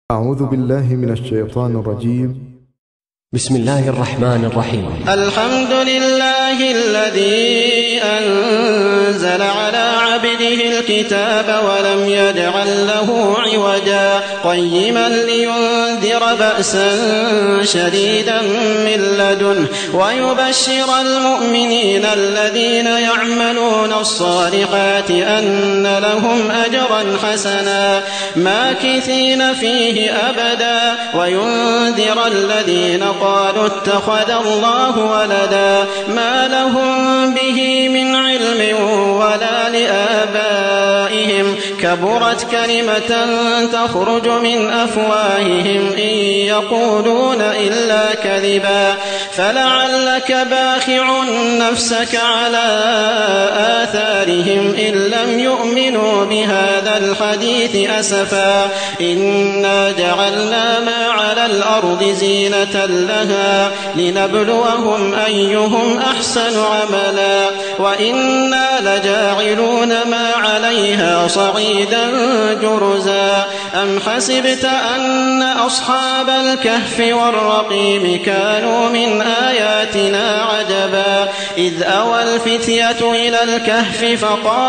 أعوذ بالله من الشيطان الرجيم. بسم الله الرحمن الرحيم. الحمد لله الذي أنزل على عبده الكتاب ولم يجعل له عوجا قيما لينذر بأسا شديدا من لدنه ويبشر المؤمنين الذين يعملون الصالحات أن لهم أجرا حسنا ماكثين فيه أبدا وينذر الذين قالوا اتخذ الله ولدا ما لهم به من علم ولا لآبائهم كبرت كلمة تخرج من أفواههم إن يقولون إلا كذبا فلعلك باخع نفسك على آثارهم إن لم يؤمنوا بهذا الحديث أسفا إنا جعلنا ما على الأرض زينة لها لنبلوهم أيهم أحسن عملا وإنا لجاعلون ما عليها صعيدا جرزا أم حسبت أن أصحاب الكهف والرقيم كانوا من آياتنا عجبا إذ أوى الفتية إلى الكهف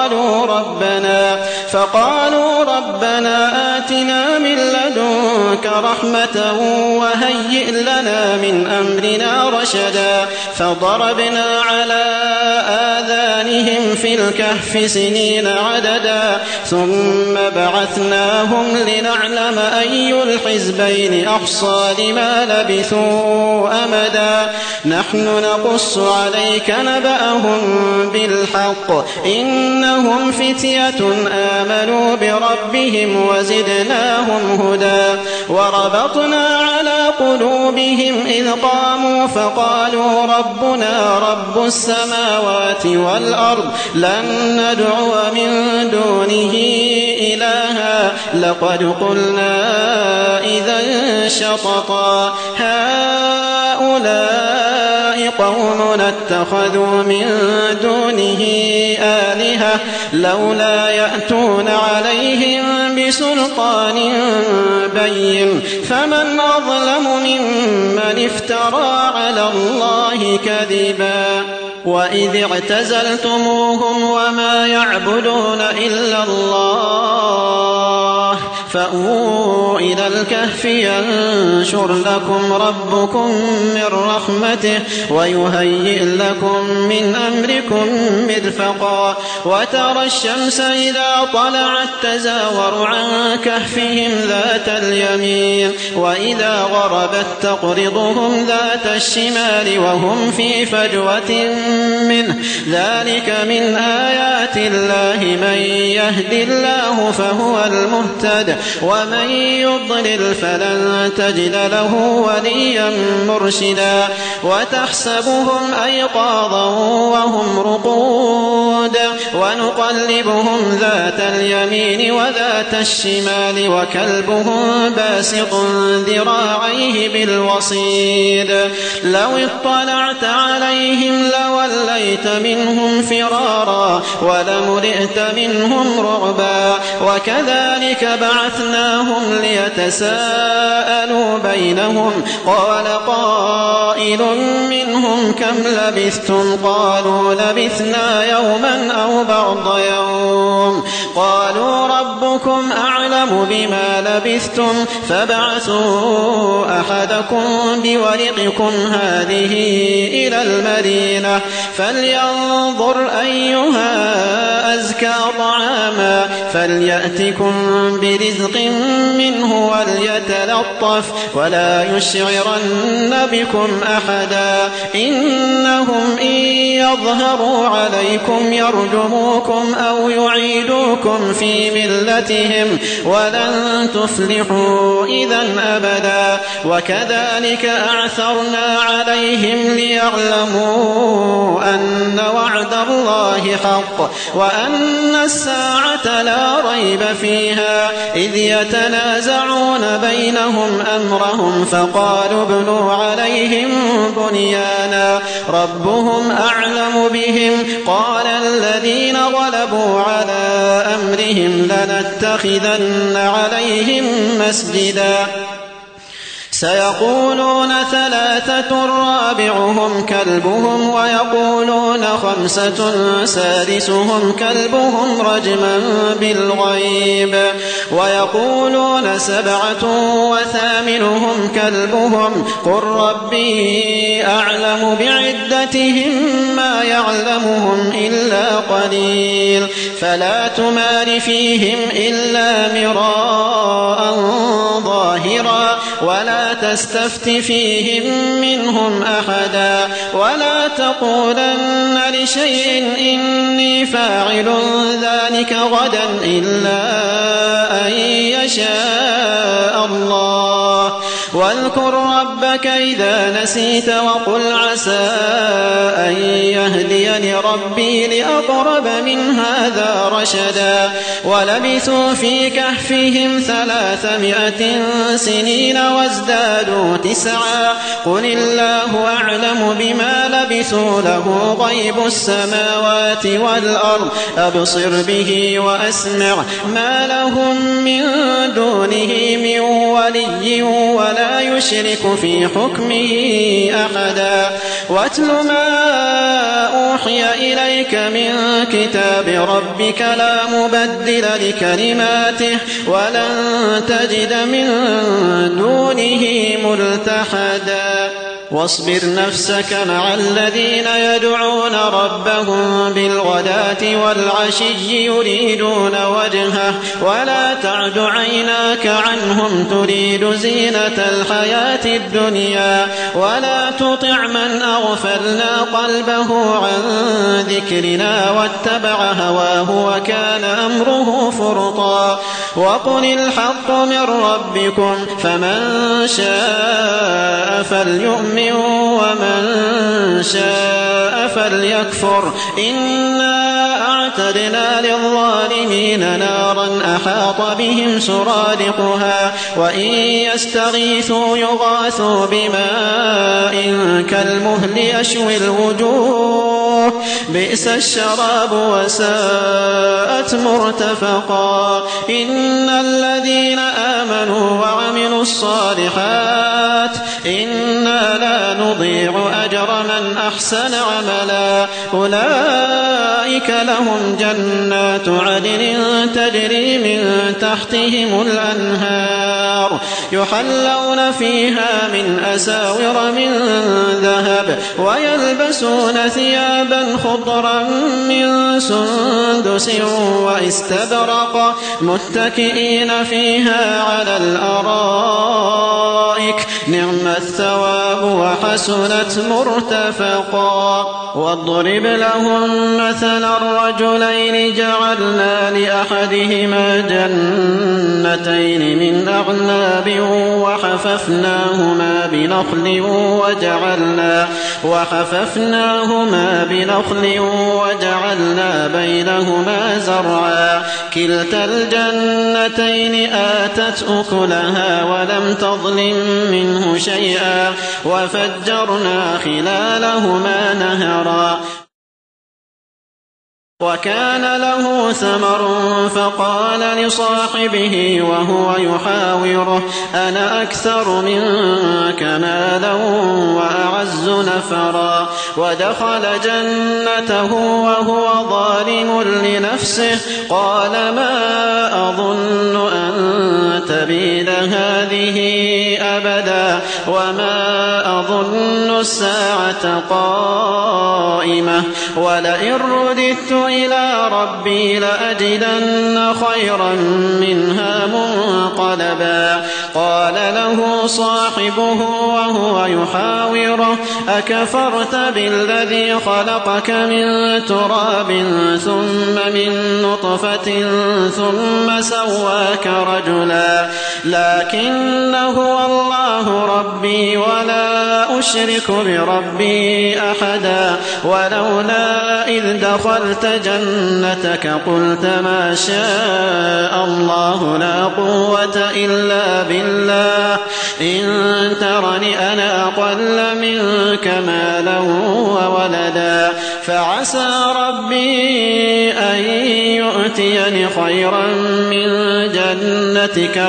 فقالوا ربنا آتنا من لدنك رحمة وهيئ لنا من أمرنا رشدا فضربنا على آذانهم في الكهف سنين عددا ثم بعثناهم لنعلم أي الحزبين أحصى لما لبثوا أمدا نحن نقص عليك نبأهم بالحق إنهم فتية آمنوا بربهم وزدناهم هدى وربطنا على قلوبهم إذ قاموا فقالوا ربنا رب السماوات والأرض لن ندعو من دونه إلها لقد قلنا إذا شططا هؤلاء قوم اتخذوا من دونه آلهة لولا يأتون عليهم بسلطان بين فمن أظلم ممن افترى على الله كذبا وإذ اعتزلتموهم وما يعبدون إلا الله فأووا إلى الكهف ينشر لكم ربكم من رحمته ويهيئ لكم من أمركم مرفقا وترى الشمس إذا طلعت تزاور عن كهفهم ذات اليمين وإذا غربت تقرضهم ذات الشمال وهم في فجوة منه ذلك من آيات الله من يهد الله فهو المهتد ومن يضلل فلن تجد له وليا مرشدا وتحسبهم أيقاظا وهم رقود ونقلبهم ذات اليمين وذات الشمال وكلبهم باسط ذراعيه بالوصيد لو اطلعت عليهم لوليت منهم فرارا ولملئت منهم رعبا وكذلك بعثناهم ليتساءلوا بينهم قال قائل منهم كم لبثتم قالوا لبثنا يوما أو بعض يوم قالوا ربكم أعلم بما لبثتم فابعثوا أحدكم بورقكم هذه إلى المدينة فلينظر أيها أزكى طعاما فليأتكم برزق منه وليتلطف ولا يشعرن بكم أحدا إنهم إن يظهروا عليكم يرجموكم أو يعيدوكم في ملتهم ولن تفلحوا إذا أبدا وكذلك أعثرنا عليهم ليعلموا أن وعد الله حق وأن الساعة لا ريب فيها إذ إذ يتنازعون بينهم أمرهم فقالوا ابنوا عليهم بنيانا ربهم أعلم بهم قال الذين غلبوا على أمرهم لنتخذن عليهم مسجدا سيقولون ثلاثة رابعهم كلبهم ويقولون خمسة سادسهم كلبهم رجما بالغيب ويقولون سبعة وثامنهم كلبهم قل ربي أعلم بعدتهم ما يعلمهم إلا قليل فلا تمار فيهم إلا مراء ظاهرا ولا تستفت فيهم منهم أحدا ولا تقولن لشيء إني فاعل ذلك غدا إلا أن يشاء الله واذكر ربك إذا نسيت وقل عسى أن يهديني ربي لأقرب من هذا رشدا ولبثوا في كهفهم 300 سنين وازدادوا 9 قل الله أعلم بما لبثوا له غيب السماوات والأرض أبصر به وأسمع ما لهم من دونه من ولي ولا يشرك في حكمه أحدا واتل ما أوحي إليك من كتاب ربك لا مبدل لكلماته ولن تجد من دونه ملتحدا واصبر نفسك مع الذين يدعون ربهم بالغداة والعشي يريدون وجهه ولا تعد عيناك عنهم تريد زينة الحياة الدنيا ولا تطع من أغفلنا قلبه عن ذكرنا واتبع هواه وكان أمره فرطا وقل الحق من ربكم فمن شاء فليؤمن ومن شاء فليكفر إنا أعتدنا للظالمين نارا أحاط بهم سرادقها وإن يستغيثوا يغاثوا بماء كالمهل يشوي الوجوه بئس الشراب وساءت مرتفقا إن الذين آمنوا وعملوا الصالحات إنا لا نضيع أجر من أحسن عملا أولئك لهم جنات عدن تجري من تحتهم الأنهار يحلون فيها من أساور من ذهب ويلبسون ثيابا خضرا من سندس واستبرق متكئين فيها على الأرائك نعم الثواب وحسنت مرتفقا واضرب لهم مثلا الرجلين جعلنا لأحدهما جنتين من أعناب وحففناهما بنخل وجعلنا بينهما زرعا كلتا الجنتين آتت أكلها ولم تظلم منه شيئا وفجرنا خلالهما نهرا وكان له ثمر فقال لصاحبه وهو يحاوره أنا أكثر منك مالا وأعز نفرا ودخل جنته وهو ظالم لنفسه قال ما أظن أن تبيد هذه أبدا وما أظن الساعة قائمة ولئن رددت إلى ربي لأجدن خيرا منها منقلبا قال له صاحبه وهو يحاوره أكفرت بالذي خلقك من تراب ثم من نطفة ثم سواك رجلا لكن هو الله ربي ولا أشرك بربي أحدا ولولا إذ دخلت جنتك قلت ما شاء الله لا قوة إلا بالله إن ترني أنا أقل منك مالا وولدا فعسى ربي أن يؤتيني خيرا من جنتك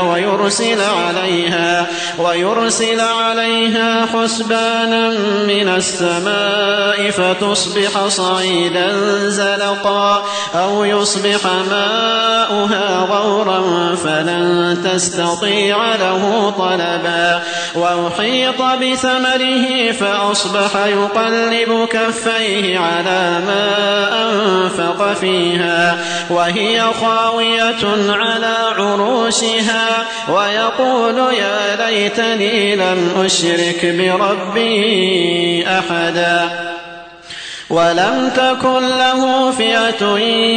ويرسل عليها حسبانا من السماء فتصبح صعيدا زلقا أو يصبح ماؤها غورا فلن تستطيع له طلبا وأحيط بثمره فأصبح يقلب كفيه على ما أنفق فيها وهي خاوية على عروشها ويقول يا ليتني لم أشرك بربي أحدا ولم تكن له فئة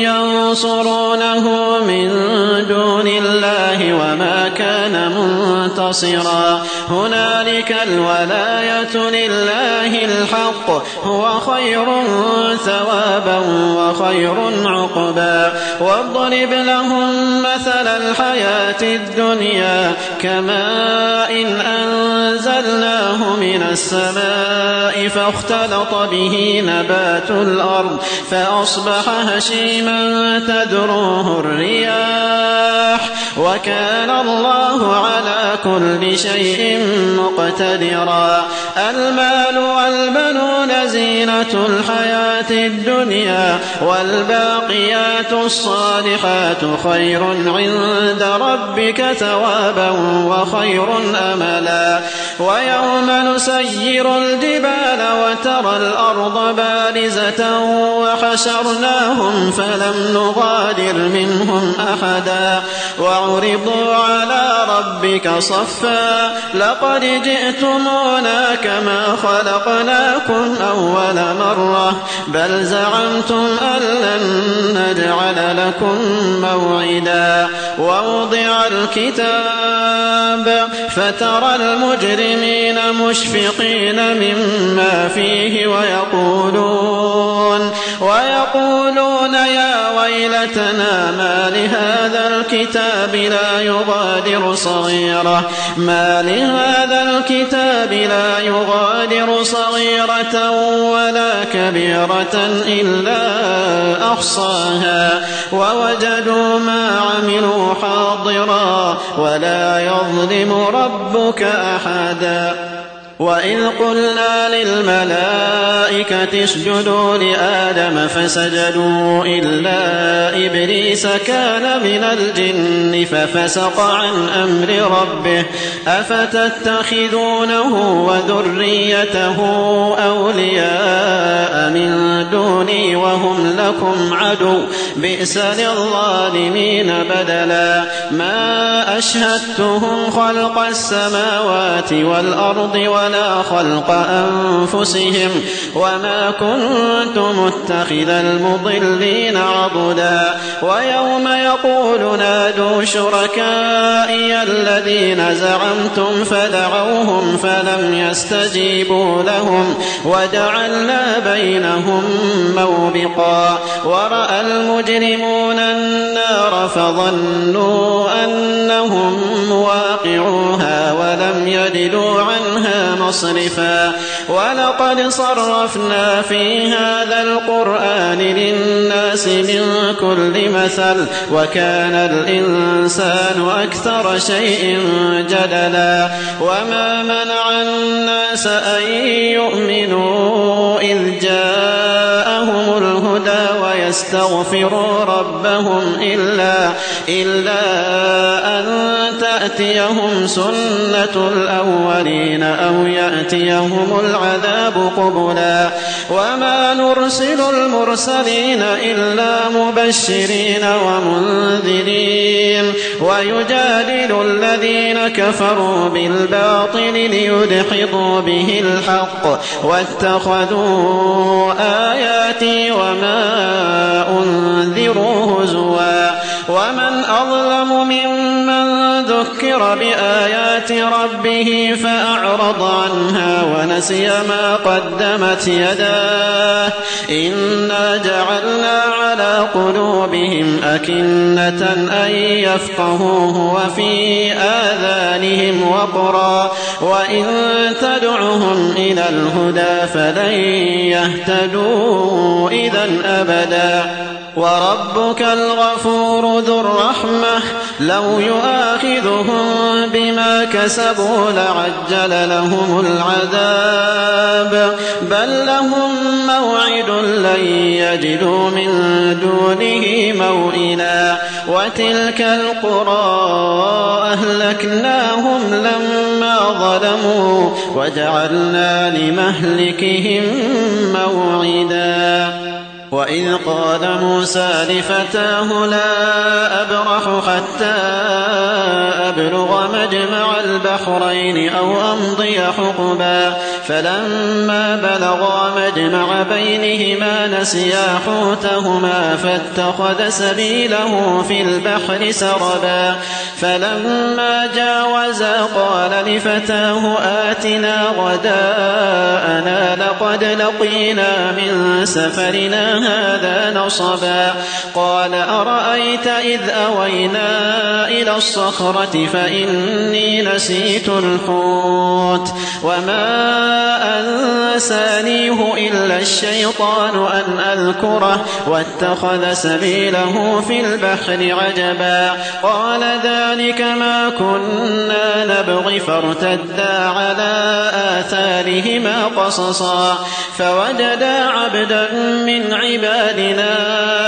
ينصرونه من دون الله وما كان منتصرا هنالك الولاية لله الحق هو خير ثوابا وخير عقبا واضرب لهم مثل الحياة الدنيا كماء أنزلناه من السماء فاختلط به نبات الأرض فأصبح هشيما تدروه الرياح وكان الله على كل شيء مقتدرا المال والبنون زينة الحياة الدنيا والباقيات الصالحات خير عند ربك ثوابا وخير أملا ويوم نسير الجبال وترى الأرض بارزة وحشرناهم فلم نغادر منهم أحدا وعرضوا على ربك صفا لقد جئتمونا كما خلقناكم أول مرة بل زعمتم أن لن نجعل لكم موعدا ووضع الكتاب فترى المجرمين مشفقين مما فيه ويقولون يا ويلتنا ما لهذا الكتاب لا يغادر صغيرة ولا كبيرة إلا أحصاها ووجدوا ما عملوا حاضرا ولا يظلم ربك أحدا وإذ قلنا للملائكة اسجدوا لآدم فسجدوا إلا إبليس كان من الجن ففسق عن أمر ربه أفتتخذونه وذريته أولياء من دوني وهم لكم عدو بئس للظالمين بدلا ما أشهدتهم خلق السماوات والأرض ولا خلق أنفسهم وما كنت متخذ المضلين عضدا ويوم يقول نادوا شركائي الذين زعمتم فدعوهم فلم يستجيبوا لهم وجعلنا بينهم موبقا ورأى المجرمون النار فظنوا أنهم مواقعوها ولم يجدوا عنها مصرفا ولقد صرفنا في هذا القرآن للناس من كل مثل وكان الإنسان أكثر شيء جدلا وما منع الناس أن يؤمنوا إذ جاءهم الهدى ويستغفروا ربهم إلا أن تأتيهم سنة الأولين أو يأتيهم العذاب قبلا وما نرسل المرسلين إلا مبشرين ومنذرين ويجادل الذين كفروا بالباطل ليدحضوا به الحق واتخذوا آياتي وما أنذروا هزوا ومن أظلم ممن ذكر بآيات ربه فأعرض عنها ونسي ما قدمت يداه إنا جعلنا على قلوبهم أكنة أن يفقهوه وفي آذانهم وقرا وإن تدعهم إلى الهدى فلن يهتدوا إذا أبدا وربك الغفور ذو الرحمة لو يؤاخذهم بما كسبوا لعجل لهم العذاب بل لهم موعد لن يجدوا من دونه موئلا وتلك القرى أهلكناهم لما ظلموا وجعلنا لمهلكهم موعدا وإذ قال موسى لفتاه لا أبرح حتى أبلغ مجمع البحرين أو أمضي حقبا فلما بلغا مجمع بينهما نسيا حوتهما فاتخذ سبيله في البحر سربا فلما جاوزا قال لفتاه آتنا غداءنا لقد لقينا من سفرنا هذا نصبا قال أرأيت إذ أوينا إلى الصخرة فإني نسيت الحوت وما أنسانيه إلا الشيطان أن أذكره واتخذ سبيله في البحر عجبا قال ذلك ما كنا نبغي فارتدا على آثارهما قصصا فوجدا عبدا من عبادنا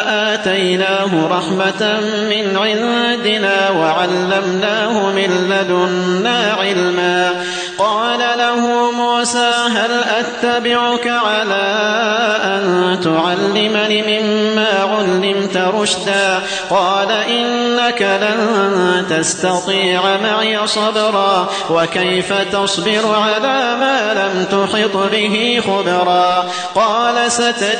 آتيناه رحمة من عندنا وعلمناه من لدنا علما قال له موسى هل أتبعك على أن تعلمني مما علمت رشدا قال إنك لن تستطيع معي صبرا وكيف تصبر على ما لم تحط به خبرا قال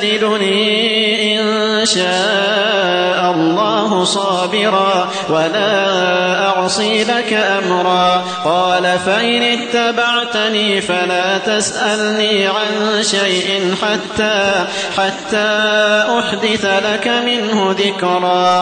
ستجدني إن شاء الله صابرا ولا أعصي لك أمرا قال فإن اتبعتني فلا تسألني عن شيء حتى أحدث لك منه ذكرا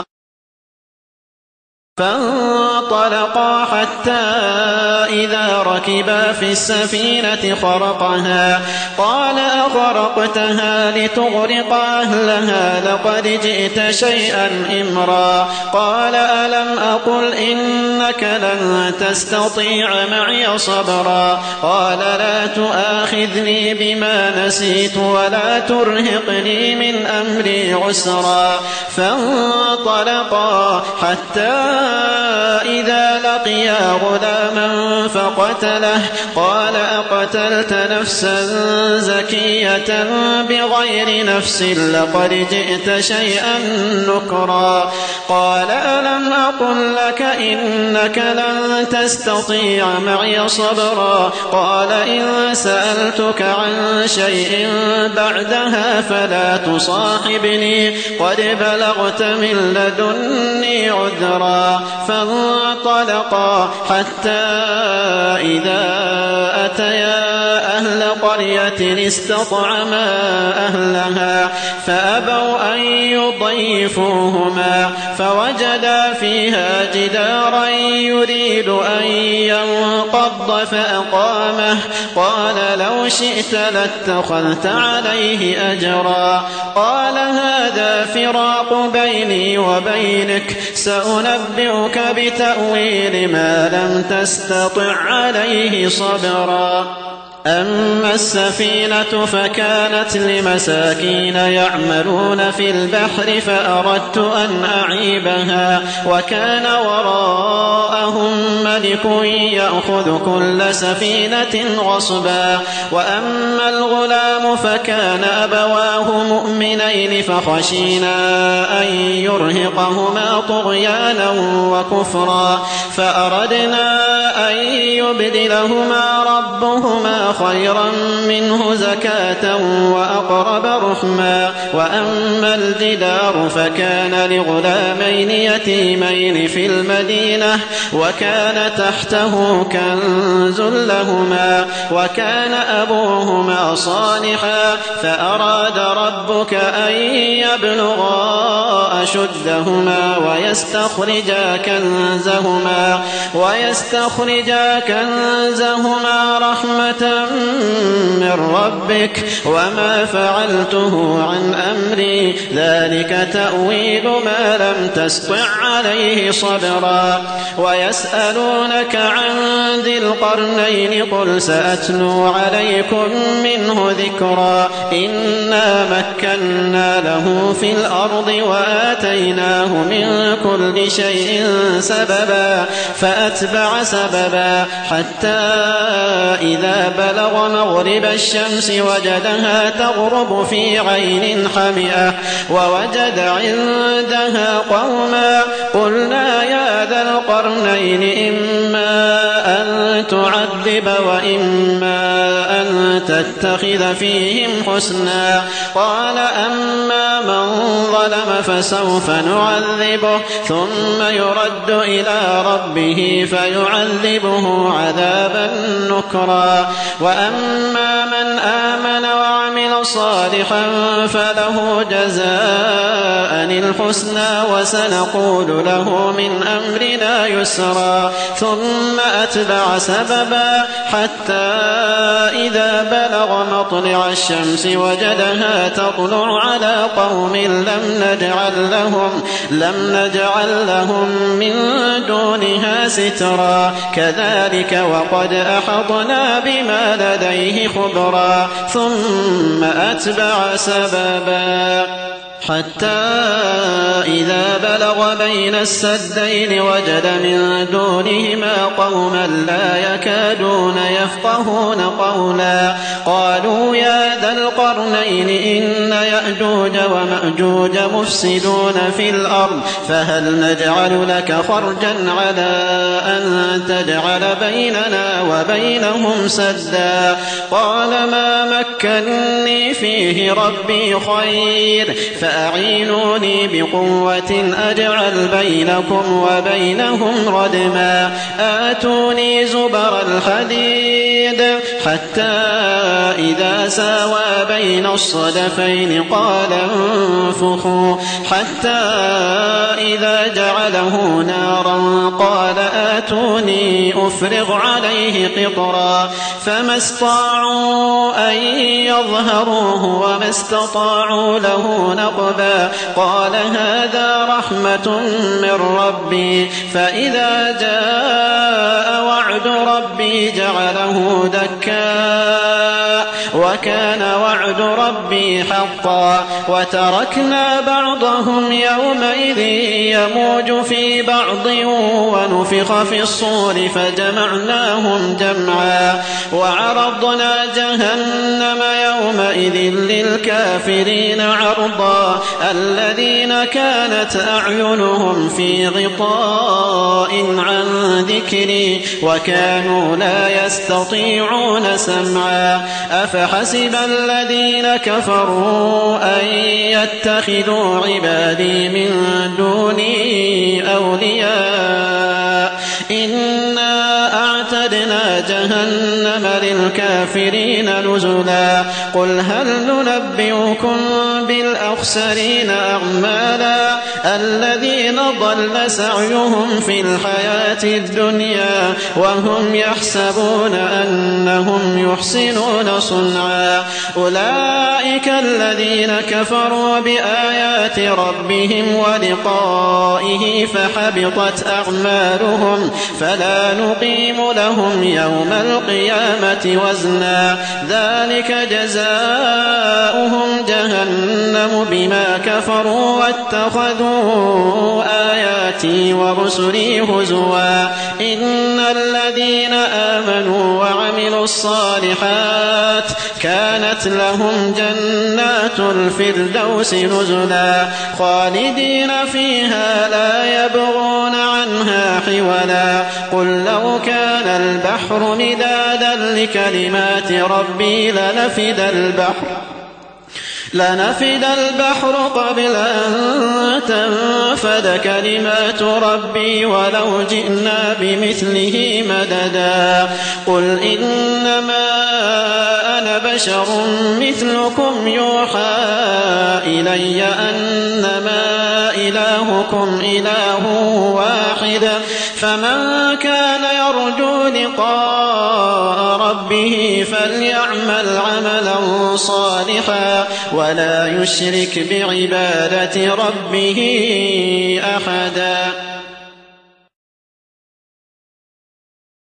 فانطلقا حتى إذا ركبا في السفينة خرقها قال أخرقتها لتغرق أهلها لقد جئت شيئا إمرا قال ألم أقل إنك لن تستطيع معي صبرا قال لا تؤاخذني بما نسيت ولا ترهقني من أمري عسرا فانطلقا حتى إذا لقيا غلاما فقتله قال أقتلت نفسا زكية بغير نفس لقد جئت شيئا نكرا قال ألم أقل لك إنك لن تستطيع معي صبرا قال إن سألتك عن شيء بعدها فلا تصاحبني قد بلغت من لدني عذرا فانطلقا حتى إذا أتيا أهل قرية استطعما أهلها فأبوا أن يضيفوهما فوجدا فيها جدارا يريد أن ينقض فأقامه قال لو شئت لاتخذت عليه أجرا قال هذا فراق بيني وبينك سأنبئك بتأويل ما لم تستطع عليه صبرا أما السفينة فكانت لمساكين يعملون في البحر فأردت أن أعيبها وكان وراءهم ملك يأخذ كل سفينة غصبا. وأما الغلام فكان أبواه مؤمنين فخشينا أن يرهقهما طغيانا وكفرا فأردنا أن يبدلهما ربهما خيرا منه زكاة وأقرب رحما. وأما الجدار فكان لغلامين يتيمين في المدينة وكان تحته كنز لهما وكان أبوهما صالحا فأراد ربك أن يبلغا أشدهما ويستخرجا كنزهما رحمة من ربك وما فعلته عن أمري ذلك تأويل ما لم تسطع عليه صبرا. ويسألونك عن ذي القرنين قل سأتلو عليكم منه ذكرا. إنا مكنا له في الأرض وآتيناه من كل شيء سببا فأتبع سببا حتى إذا بلغ مغرب الشمس وجدها تغرب في عين حمئة ووجد عندها قوما قلنا يا ذا القرنين إما أن تعذب وإما أن تتخذ فيهم حسنا. قال أما من ظلم فسوف نعذبه ثم يرد إلى ربه فيعذبه عذابا نكرا. وأما من آمن وعمل صالحا فله جزاء الحسنى وسنقول له من أمرنا يسرا. ثم أتبع سببا حتى إذا بلغ مطلع الشمس وجدها تطلع على قوم لم نجعل لهم من دونها سترا. كذلك وقد أحطنا بما لديه خبرا. ثم أتبع سببا حتى إذا بلغ بين السدين وجد من دونهما قوما لا يكادون يفقهون قولا. قالوا يا ذا القرنين إن يأجوج ومأجوج مفسدون في الأرض فهل نجعل لك خرجا على أن تجعل بيننا وبينهم سدا. قال ما مكنني فيه ربي خير فأعينوني بقوة أجعل بينكم وبينهم ردما. آتوني زبر الحديد حتى إذا ساوى بين الصدفين قال انفخوا حتى إذا جعله نارا قال آتوني أفرغ عليه قطرا. فما استطاعوا أن يظهروه وما استطاعوا له نقبا. قال هذا رحمة من ربي فإذا جاء وعد ربي جعله دكا وكان وعد ربي حقا. وتركنا بعضهم يومئذ يموج في بعض ونفخ في الصور فجمعناهم جمعا. وعرضنا جهنم يومئذ للكافرين عرضا. الذين كانت أعينهم في غطاء عن ذكري وكانوا لا يستطيعون سمعا. أفحسب الذين كفروا أن يتخذوا عبادي من دوني أولياء إنا أعتدنا جهنم للكافرين نزلا. قل هل ننبئكم بالأخسرين أعمالا الذين ضل سعيهم في الحياة الدنيا وهم يحسبون أنهم يحسنون صنعا. أولئك الذين كفروا بآيات ربهم ولقائه فحبطت أعمالهم فلا نقيم لهم يوم القيامة وزنا. ذلك جزاؤهم جهنم بما كفروا واتخذوا آياتي ورسلي هزوا. إن الذين آمنوا وعملوا الصالحات كانت لهم جنات الفردوس نزلا خالدين فيها لا يبغون عنها حولا قل لو كان البحر مدادا لكلمات ربي لنفد البحر قبل أن تنفد كلمات ربي ولو جئنا بمثله مددا قل إنما أنا بشر مثلكم يوحى إلي أنما إلهكم إله واحد فمن كان يرجو لقاء ربه فليعمل عملا صالحا ولا يشرك بعبادة ربه أحدا.